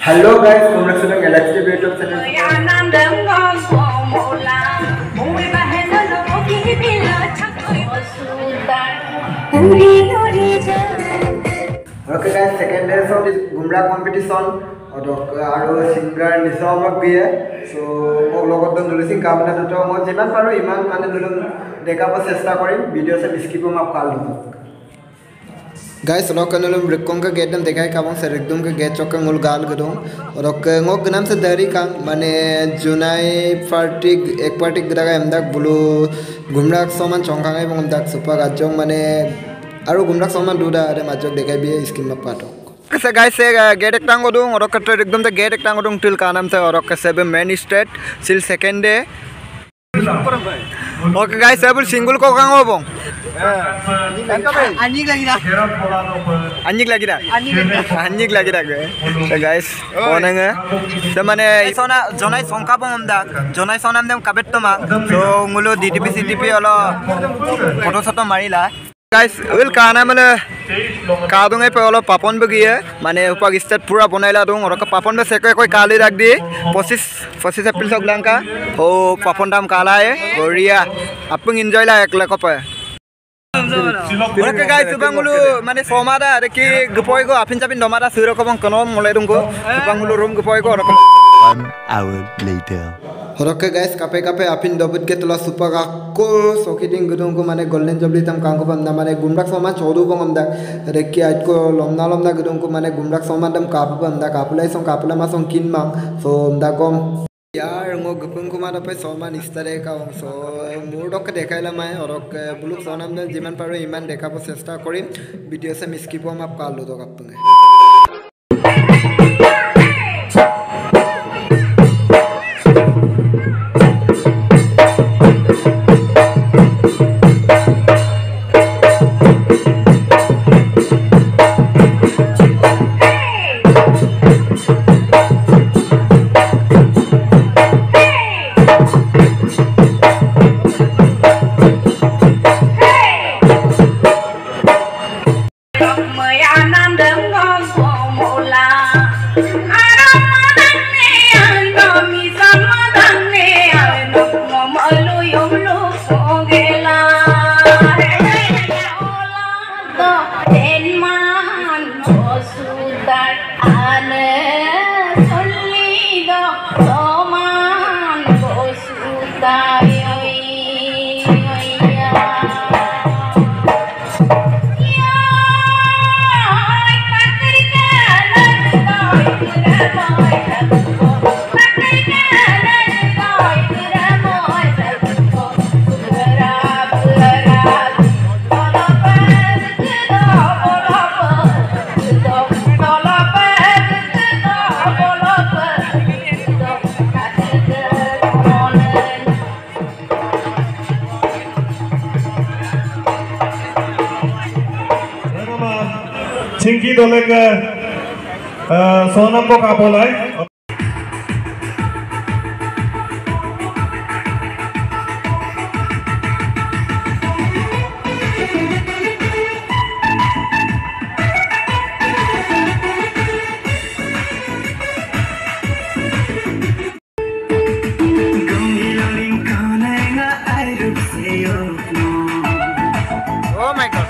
Hello guys, welcome to the Galaxy videoc channel. Okay guys, second day of this Gumra competition. Aru singer Nisha bhi hai. So mo logot don releasing kamna duto mo jiman paru iman mane dulun dekabo chesta korim video se skip ma kal dibo. Guys, लोग कल लोग ब्रेकों का gate हम देखा है काबों से रिक्तों का gate चौका मुल गाल करूँ और लोग गनाम से दरी काम माने जुनाई पार्टी एक पार्टी ग्रागा हमदाक बुलु गुमराक सोमन चौंकांगे बंग हमदाक सुपर गाजों माने आरु गुमराक सोमन दूधा अरे माजोक देखा भी है स्किन में पाटो कैसे गाइस से गेट एक टांगो दूँ और कट्टर एकदम से गेट एक टांगो दूँ टिल कानम से और कैसे भी मेन स्टेट सिल सेकेंड डे ओके गाइस सब सिंगल को कांगो बों anjing lagi dah guys konenge semane isona jonai songka bomda jonai sonam dem kabet to ma so ngulo DTP CTP olo photo photo marila guys will kana mane kadungai pe olo papon begiye mane upag state pura bonaila dung oro papon be seko koi kali rak di 25 April sok langka o papon dam kala hai goria apung enjoy la ekla ko pe Oke guys, bangulu mane somada reki gepoi ko apin capin domada siro ko bang konon mulai dungko bangulu room gepoi ko 1 hour later. Oke guys, kape apin dobut ke telah super aku sokiding gedung ko mane golden jubilee tam kangko bamda mane gumrak soma chodu ko bamda reki aj ko lomna gedung ko mane gumrak soma dam kapu bamda kapulai kapula song kin mang so bamda kom यार वो गपन कुमार पे सोमान इस तरह का सो मूडों के देखा ला मैं और बुलुक सोनाम ने जिमन पर ईमान देखा पर चेष्टा करी वीडियो से मिस्किप हम आप काल लो तो कप्पंगे Singki dolek sonam ko kapolai Oh my god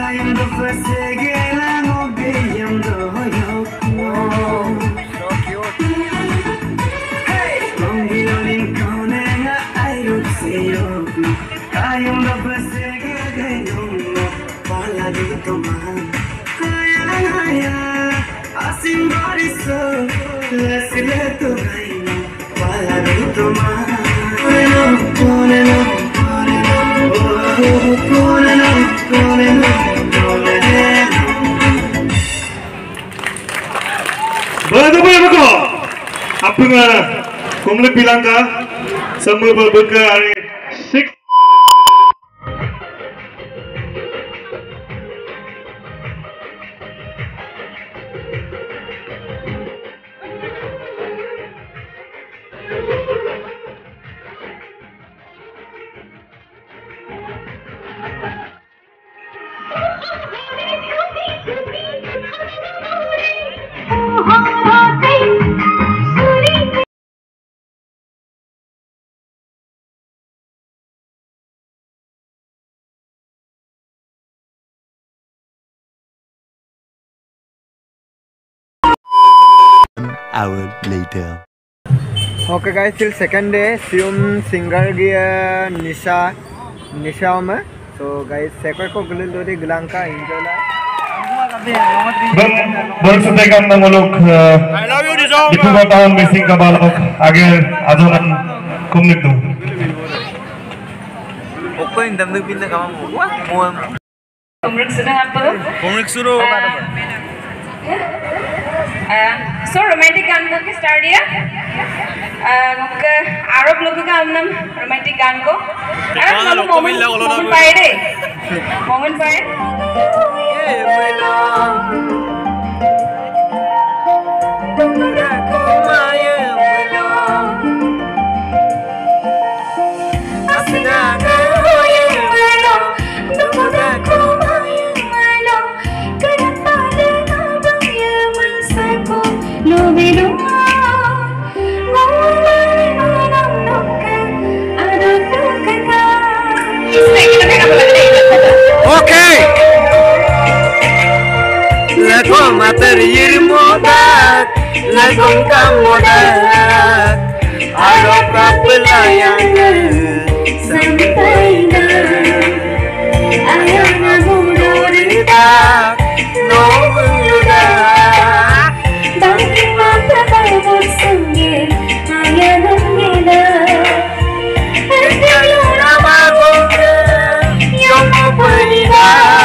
apa kumle bilang ka semua berbuka hari 6 Oh, hour later. Okay guys, till second day, sium singer gya Nisha में. So guys, second को गुलिल दो दी गुलांका enjoy ला. बरसते का हम लोग Dibrugarh town missing का बालक आगे आजोनन कुमनिक दो. ओके इन दम पिन का हम कुमरिक सुनो आप तो कुमरिक सुनो so romantic गान को के स्टार्ट दिया आरोप लोगों का हम नाम romantic गान को मोमेंट पाए दे मोमेंट पाए Okay. Lego materi modak, lego kamodak, aro kapelayan sampai na, ayang nagururida, no buluda, bangkit mata baru sangge, ayang nangina, ayang nama bunga, yang beriba.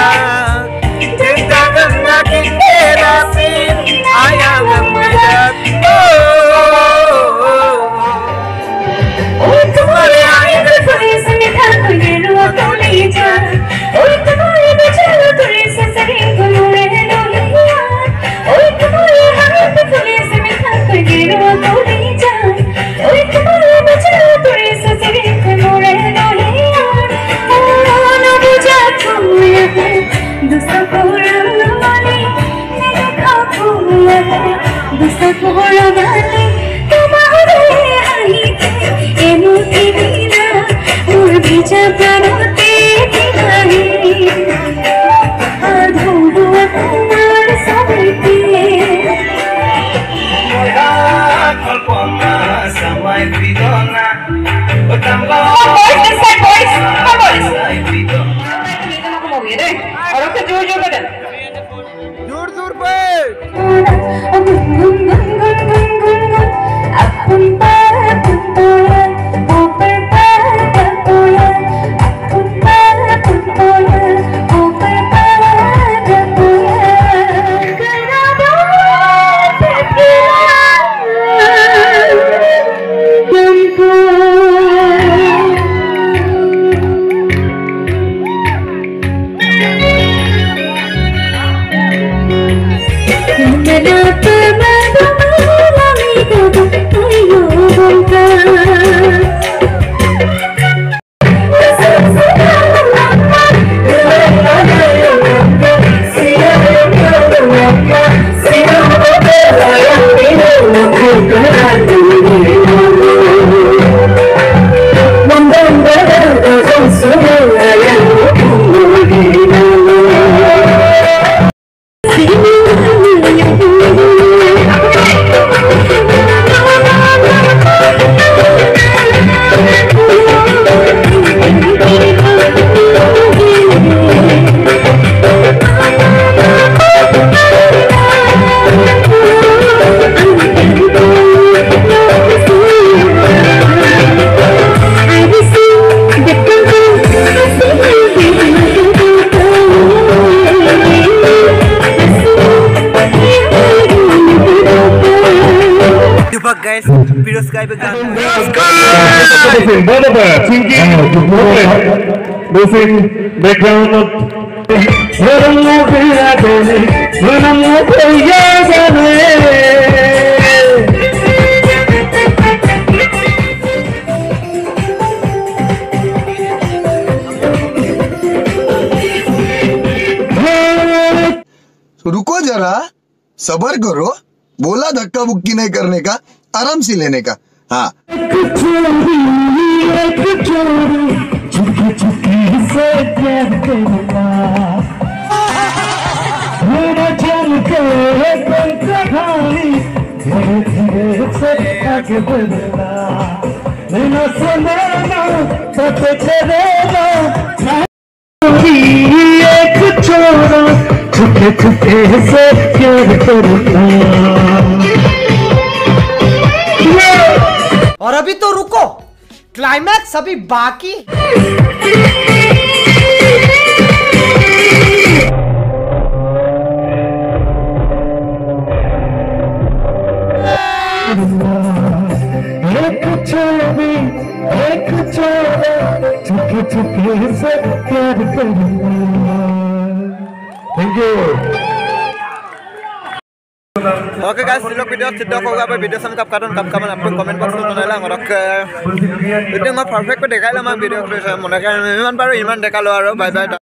guys, videos guys began. रुको जरा, सबर करो, बोला धक्का बुक्की नहीं करने का, आराम से लेने का. हाँ आगे बढ़ना नैना से नैना सच छेड़ना एक छोरा छुपे छुपे से प्यार करना और अभी तो रुको क्लाइमैक्स अभी बाकी एक छोरा छुपे छुपे से प्यार करना thank you Oke guys, silok video tidak kau apa video sama kapkaran apa komen box itu nela ngorok itu mah perfect kok dekai lama video terus mau dekai iman baru iman dekalo aro bye bye